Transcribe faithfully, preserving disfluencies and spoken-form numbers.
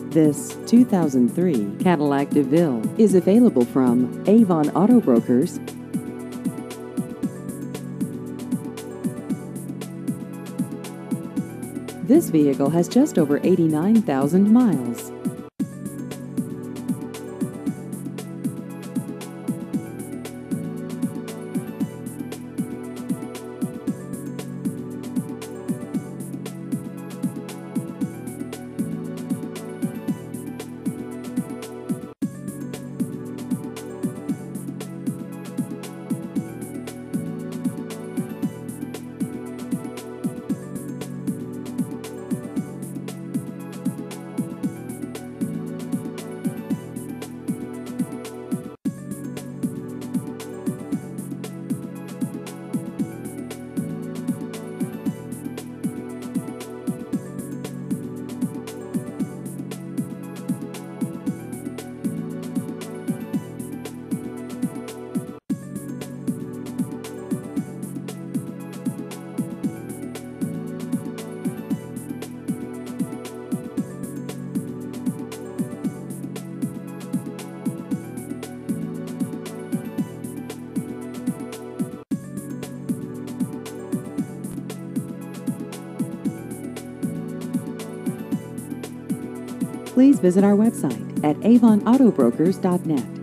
This two thousand three Cadillac DeVille is available from Avon Auto Brokers. This vehicle has just over eighty-nine thousand miles. Please visit our website at avon auto brokers dot net.